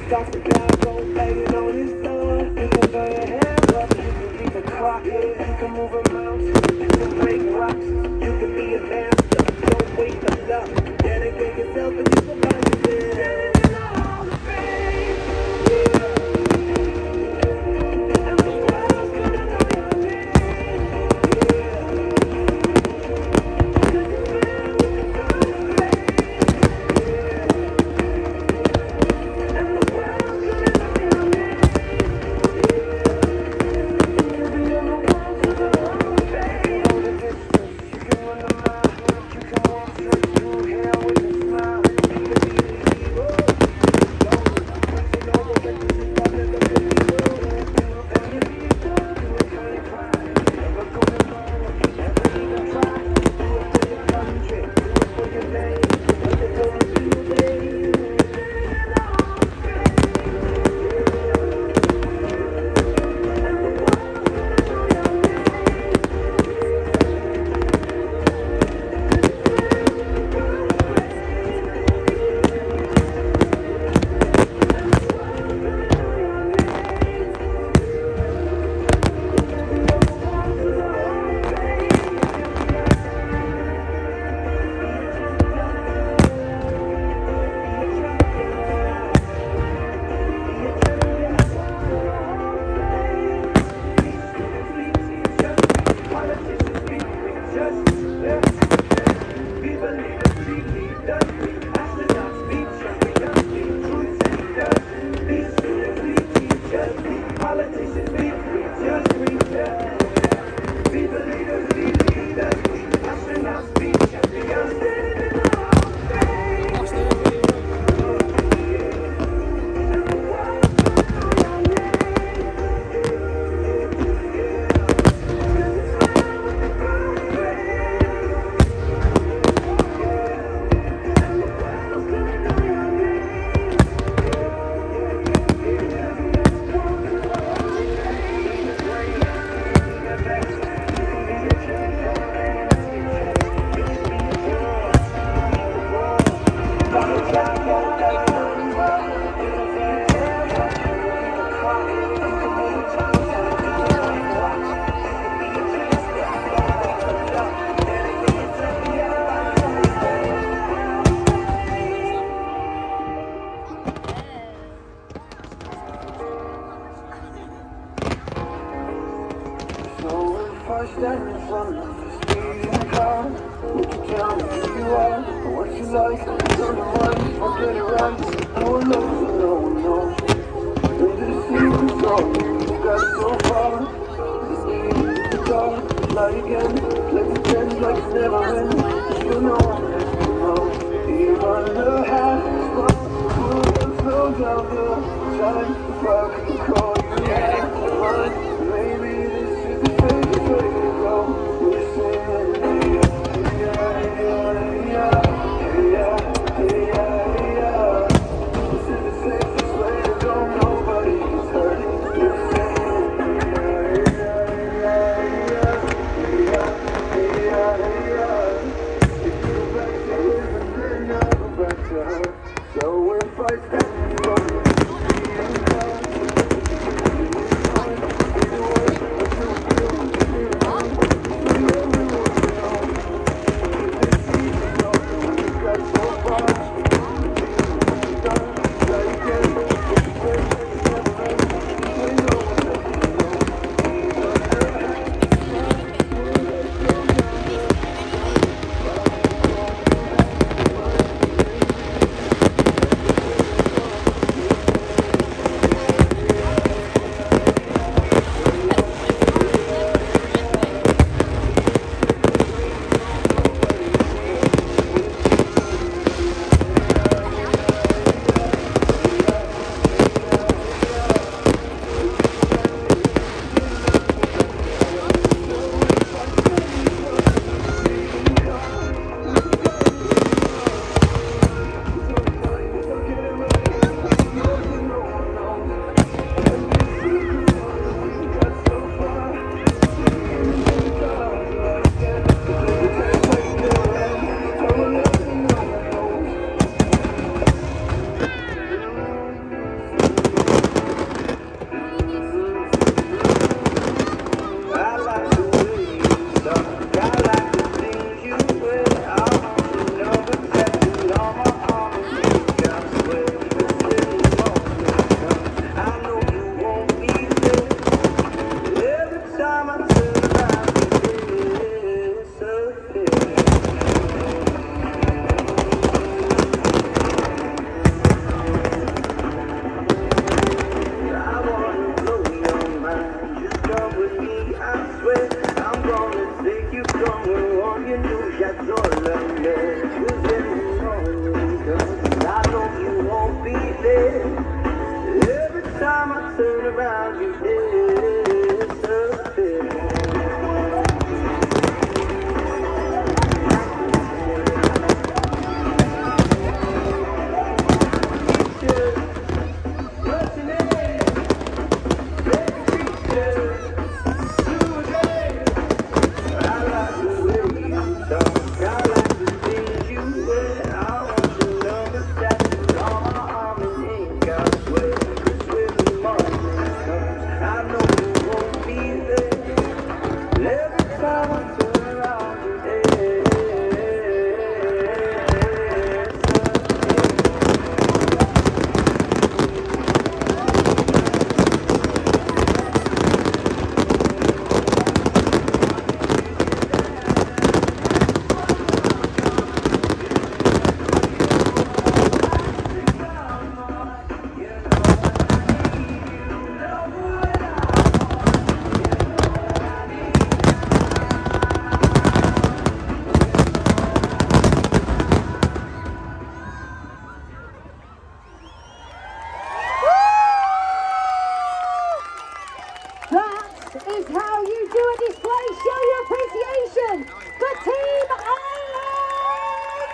Stop the guy, go banging on his door. You can throw your hands up, you can beat the clock. You can move a mouse, you can break rocks. You can be a master, don't wait for luck. Dedicate yourself and you will find yourself. Stand in front of the speeding car. Would you tell me who you are and what you like? Turn the right or get it right. No one knows and no one knows. And this secret's all you got so far. It's easy to talk, lie again. Let's pretend like it's never ends. You know I'm letting you know. Even the hat is wrong. We'll slow down the time if I can call you back. Maybe this is the safest way to go. We're saying, this is the safest way to go. Nobody gets hurt. We're saying, if you go back to him and then I'll go back to her. So if I stand from the there. Every time I turn around, you disappear. What's your name? Baby teacher. Today, I like the way you talk. I like the things you wear. I want your number tattoos on my arm and ain't got sweat. 'Cause when the morning comes, I know you won't be there. Every time I turn around, you That is how you do a display. Show your appreciation for Team Ireland!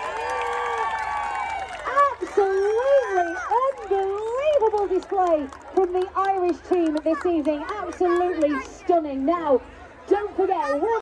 Absolutely unbelievable display from the Irish team this evening. Absolutely stunning. Now, don't forget,